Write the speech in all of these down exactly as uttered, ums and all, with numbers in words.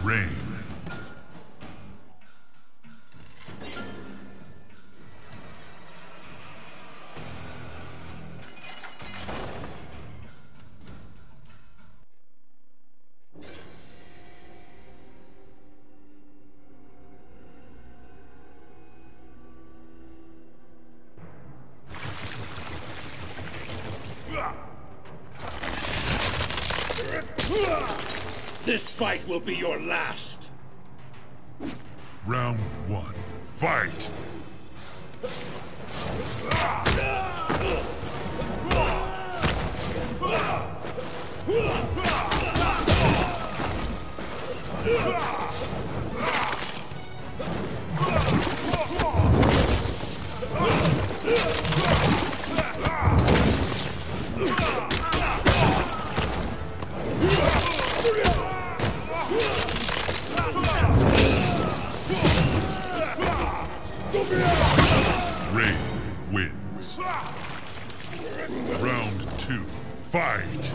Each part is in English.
Rain. This fight will be your last. Round one, fight! Rain wins. Round two, fight!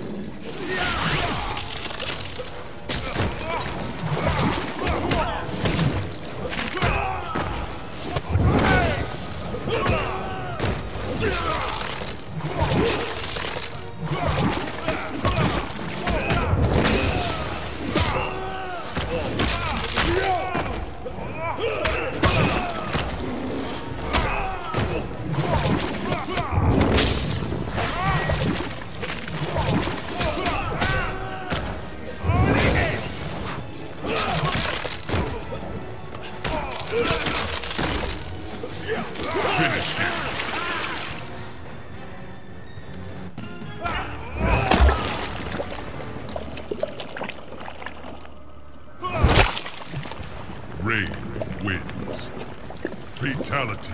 Finish him. Rain wins. Fatality.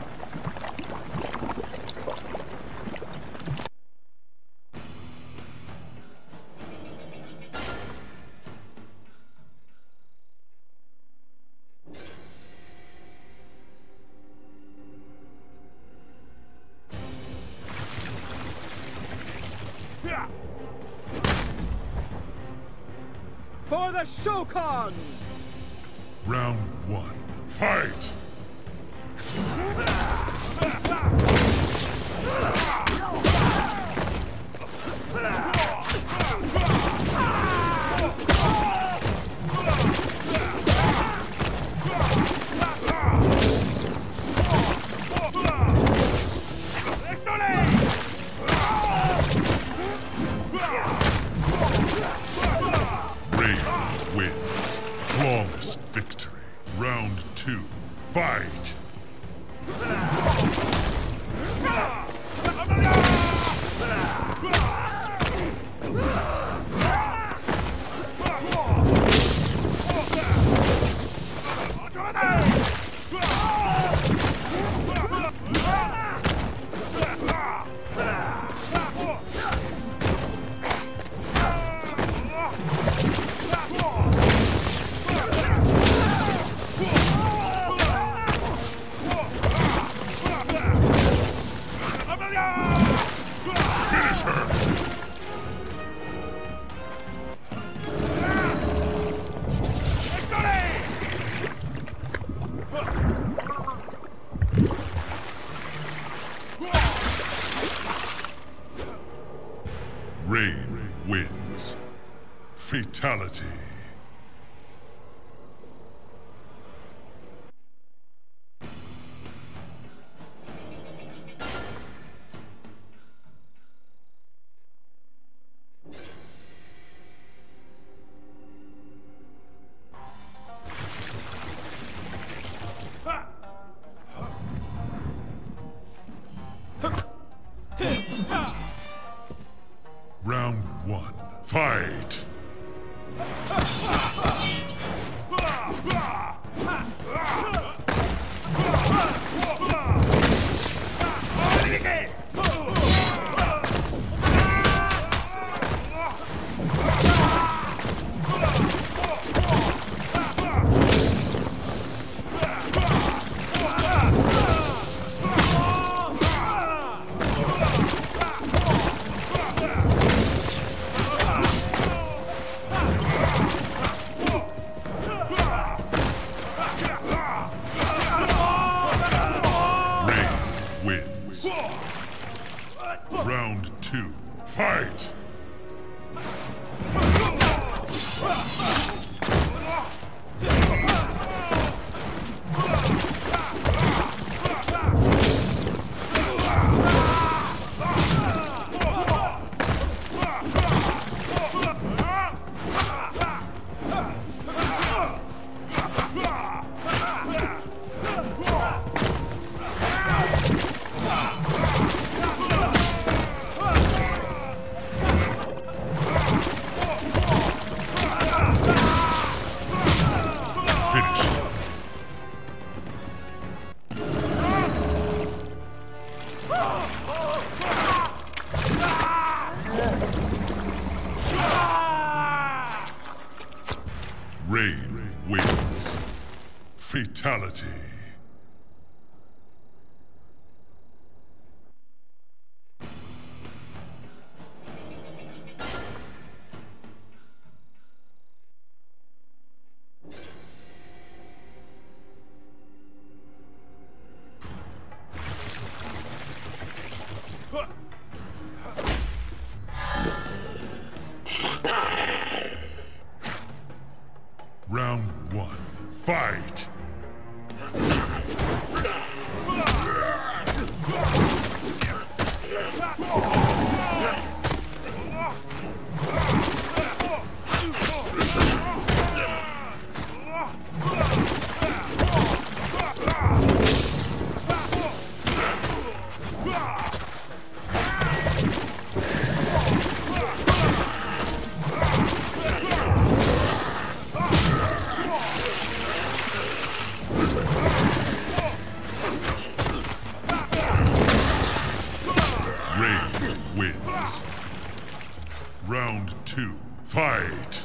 For the Shokan! Round one, fight! Wins. Flawless victory. Round two. Fight! Finish her! Rain wins. Fatality. Round one, fight! two, fight! Rain wins. Fatality. Round one, fight! Wins. Round two, fight!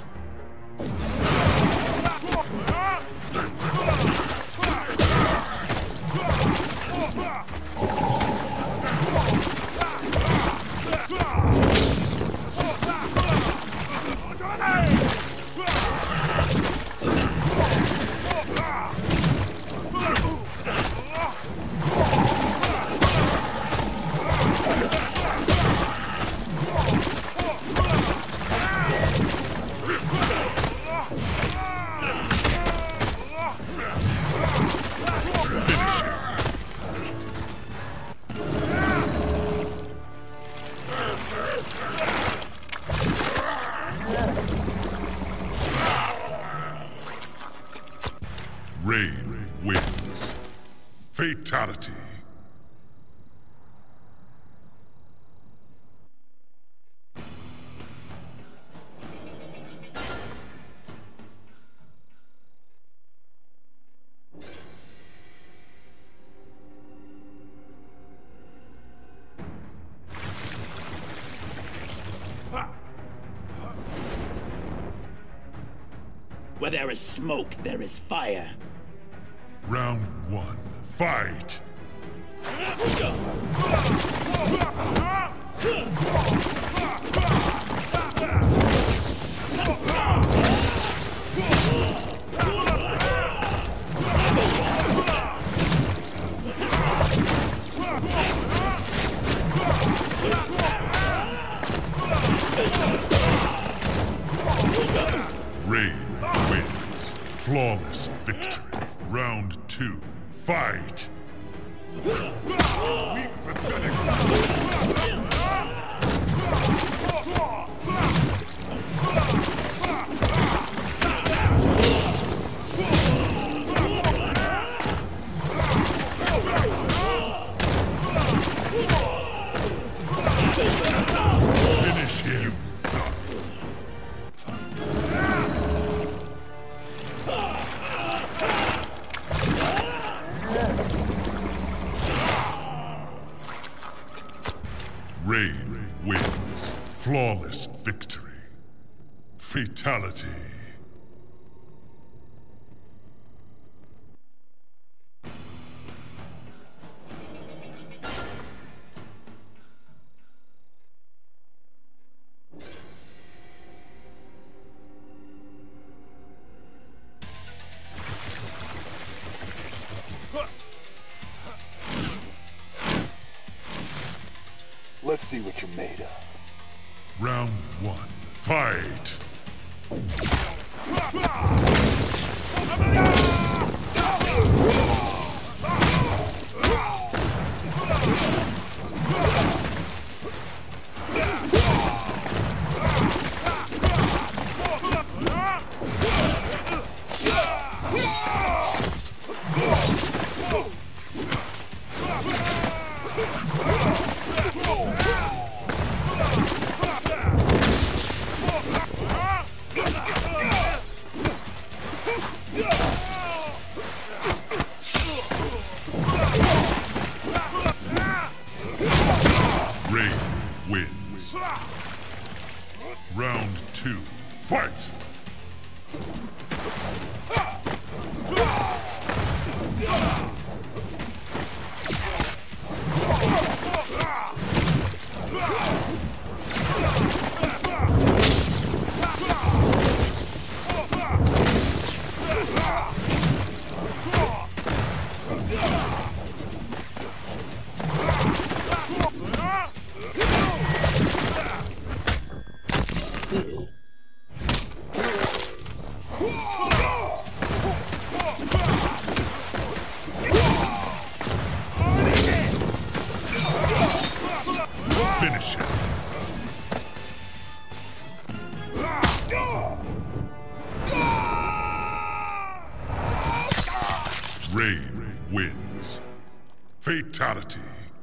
Rain wins. Fatality. Where there is smoke, there is fire. Round one, fight! Rain wins. Flawless victory. Round two, fight! Finish him! Rain wins. Flawless victory. Fatality. Let's see what you're made of. Round one. Fight! Wins. Round two. Fight! Finish him. Rain wins. Fatality.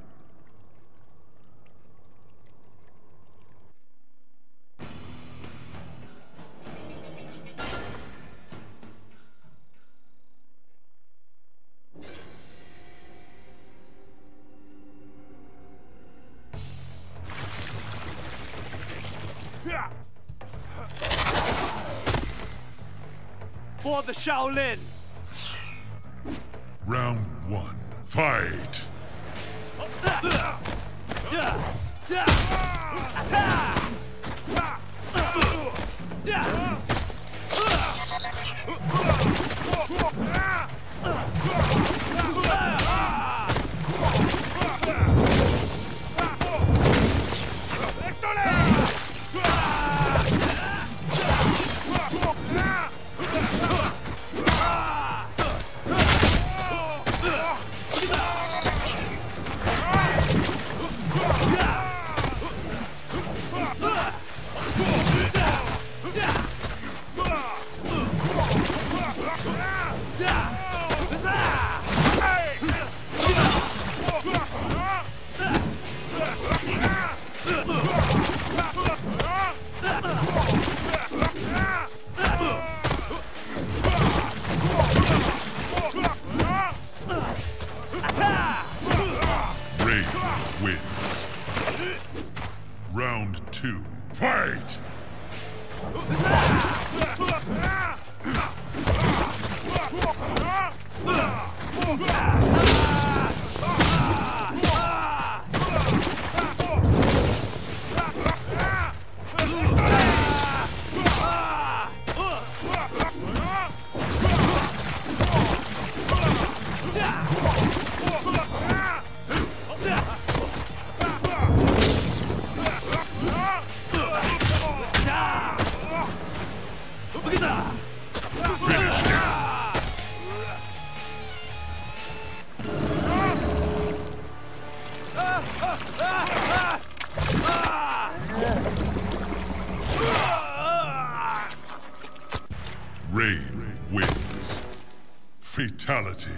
For the Shaolin! Round one. Fight! Wins. Round two. Fight! Rain wins. Fatality.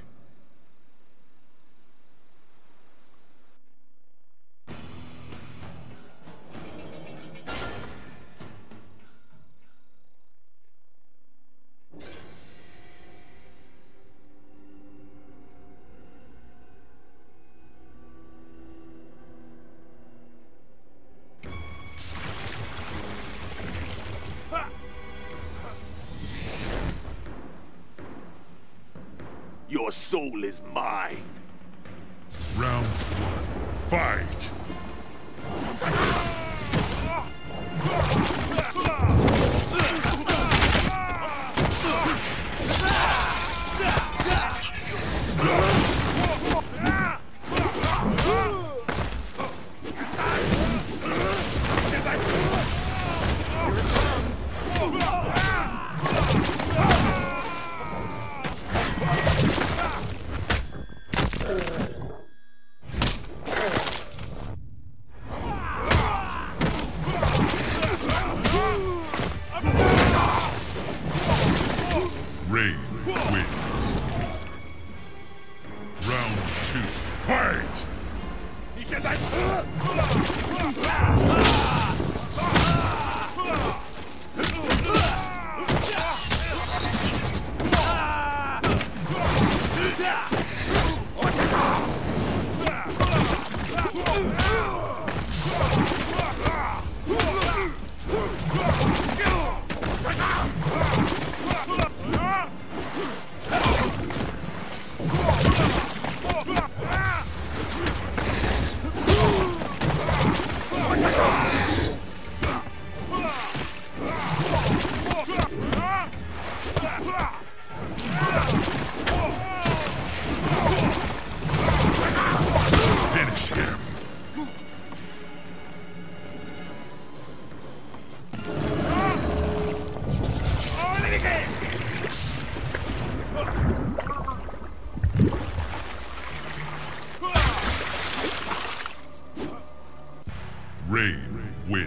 Your soul is mine. Round one. Fight!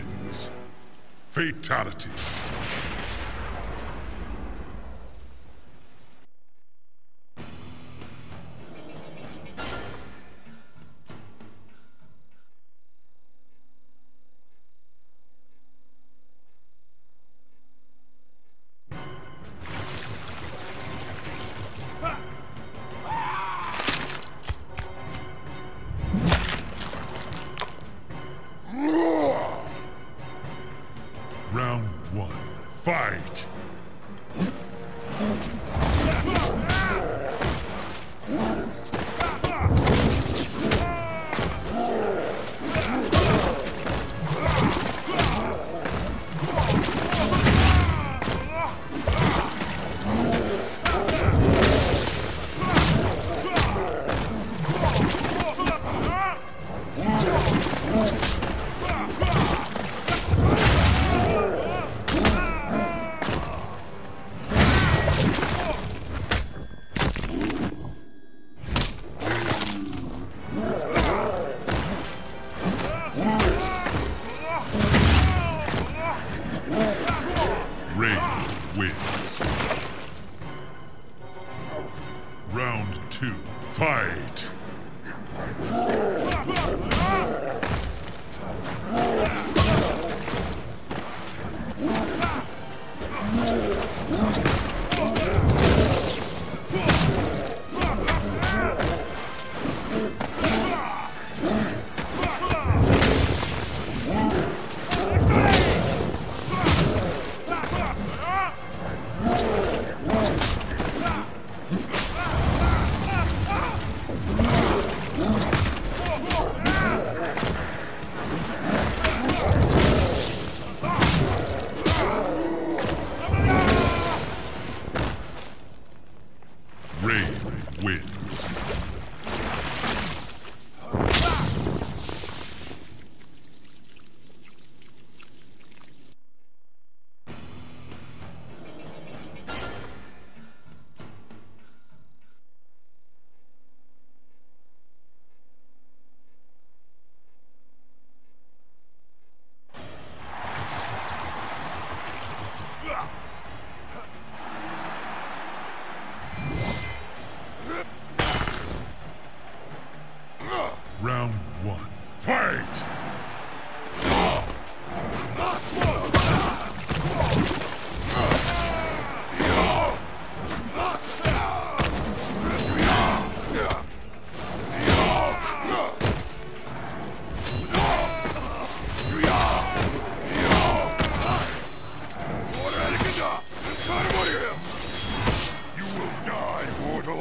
wins. Fatality. Round one, fight! Wins. Round two, fight! Wins. Round one, fight! You will die, mortal!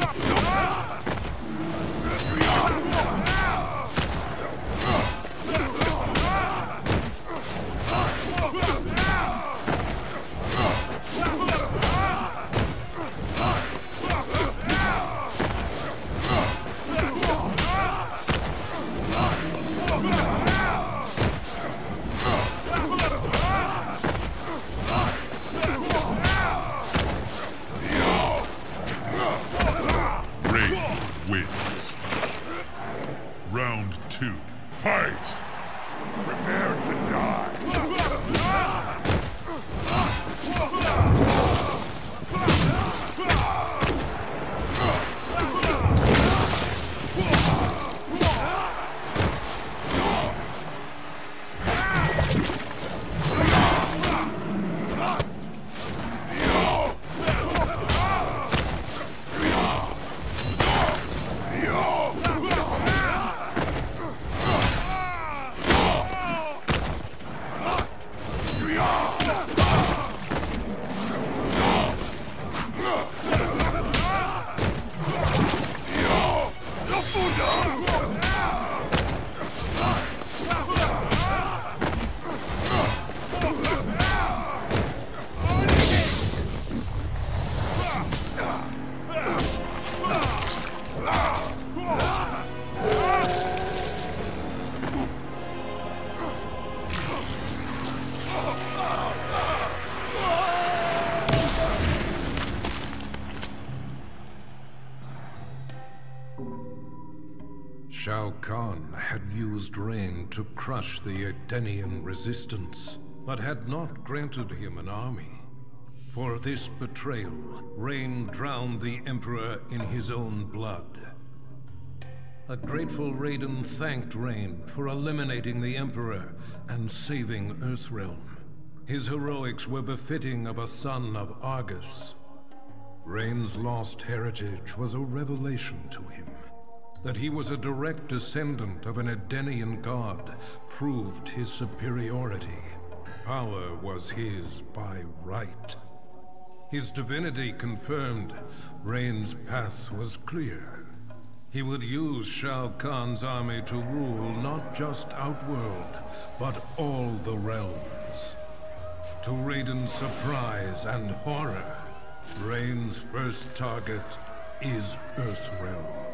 Wins. Round two, fight! Prepare to die! Shao Kahn had used Rain to crush the Edenian resistance, but had not granted him an army. For this betrayal, Rain drowned the Emperor in his own blood. A grateful Raiden thanked Rain for eliminating the Emperor and saving Earthrealm. His heroics were befitting of a son of Argus. Rain's lost heritage was a revelation to him. That he was a direct descendant of an Edenian god proved his superiority. Power was his by right. His divinity confirmed, Rain's path was clear. He would use Shao Kahn's army to rule not just Outworld, but all the realms. To Raiden's surprise and horror, Rain's first target is Earthrealm.